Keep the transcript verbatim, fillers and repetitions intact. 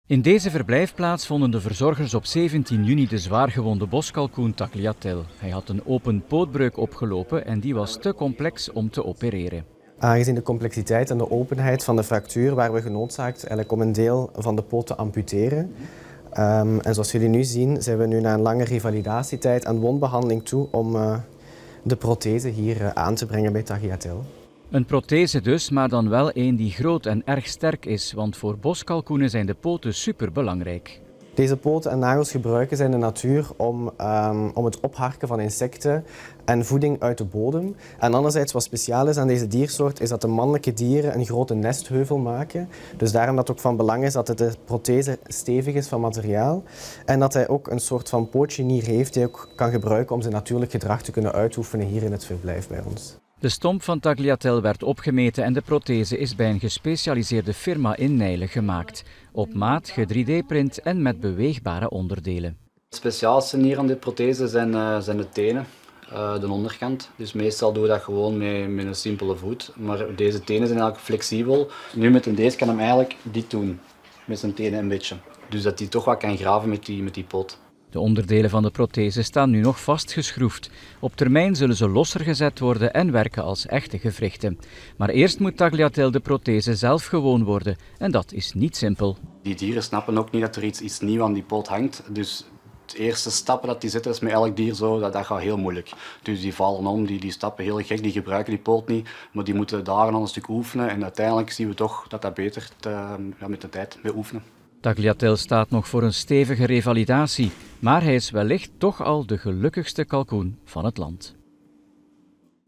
In deze verblijfplaats vonden de verzorgers op zeventien juni de zwaargewonde boskalkoen Tagliatelle. Hij had een open pootbreuk opgelopen en die was te complex om te opereren. Aangezien de complexiteit en de openheid van de fractuur waren we genoodzaakt eigenlijk om een deel van de poot te amputeren. Um, en zoals jullie nu zien zijn we nu na een lange revalidatietijd aan wondbehandeling toe om uh, de prothese hier uh, aan te brengen bij Tagliatelle. Een prothese dus, maar dan wel een die groot en erg sterk is, want voor boskalkoenen zijn de poten superbelangrijk. Deze poten en nagels gebruiken zij in de natuur om, um, om het opharken van insecten en voeding uit de bodem. En anderzijds, wat speciaal is aan deze diersoort, is dat de mannelijke dieren een grote nestheuvel maken. Dus daarom dat het ook van belang is dat de prothese stevig is van materiaal. En dat hij ook een soort van pootgenier heeft die hij ook kan gebruiken om zijn natuurlijk gedrag te kunnen uitoefenen hier in het verblijf bij ons. De stomp van Tagliatelle werd opgemeten en de prothese is bij een gespecialiseerde firma in Nijlen gemaakt. Op maat, ge drie D-print en met beweegbare onderdelen. Het speciaalste hier aan dit prothese zijn, uh, zijn de tenen, uh, de onderkant. Dus meestal doen we dat gewoon met, met een simpele voet. Maar deze tenen zijn eigenlijk flexibel. Nu met een deze kan hem eigenlijk dit doen, met zijn tenen een beetje. Dus dat hij toch wat kan graven met die, met die poot. De onderdelen van de prothese staan nu nog vastgeschroefd. Op termijn zullen ze losser gezet worden en werken als echte gewrichten. Maar eerst moet Tagliatelle de prothese zelf gewoon worden en dat is niet simpel. Die dieren snappen ook niet dat er iets, iets nieuws aan die poot hangt. Dus de eerste stappen dat die zetten is met elk dier zo, dat, dat gaat heel moeilijk. Dus die vallen om, die, die stappen heel gek, die gebruiken die poot niet. Maar die moeten dagen al een stuk oefenen en uiteindelijk zien we toch dat dat beter te, ja, met de tijd mee oefenen. Tagliatelle staat nog voor een stevige revalidatie, maar hij is wellicht toch al de gelukkigste kalkoen van het land.